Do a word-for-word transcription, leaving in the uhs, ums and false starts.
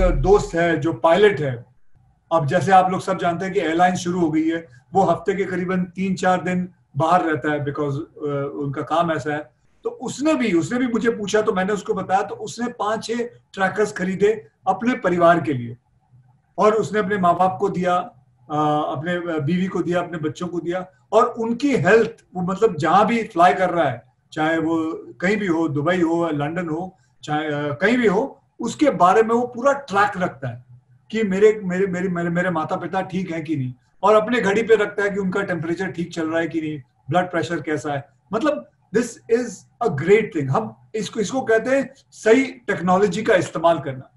दोस्त है जो पायलट है, अब जैसे आप लोग सब जानते हैं कि एयरलाइन शुरू हो गई है, वो हफ्ते के करीबन तीन चार दिन बाहर रहता है बिकॉज उनका काम ऐसा है। तो उसने भी उसने भी मुझे पूछा तो मैंने उसको बताया, तो उसने पांच छह ट्रैकर्स खरीदे अपने परिवार के लिए, और उसने अपने माँ बाप को दिया, अपने बीवी को दिया, अपने बच्चों को दिया, और उनकी हेल्थ, वो मतलब जहां भी फ्लाई कर रहा है, चाहे वो कहीं भी हो, दुबई हो, लंदन हो, चाहे कहीं भी हो, उसके बारे में वो पूरा ट्रैक रखता है कि मेरे मेरे मेरे मेरे, मेरे माता पिता ठीक है कि नहीं, और अपने घड़ी पे रखता है कि उनका टेम्परेचर ठीक चल रहा है कि नहीं, ब्लड प्रेशर कैसा है। मतलब this is a great thing. हम इसको इसको कहते हैं सही टेक्नोलॉजी का इस्तेमाल करना।